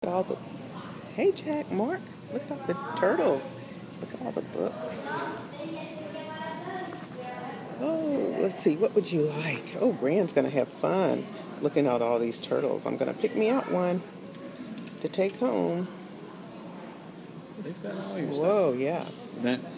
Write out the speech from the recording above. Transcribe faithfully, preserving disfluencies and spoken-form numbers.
All the Hey Jack, Mark, look at all the turtles. Look at all the books. Oh, let's see, what would you like? Oh, Gran's gonna have fun looking at all these turtles. I'm gonna pick me out one to take home. They've got all your stuff. Whoa, yeah. That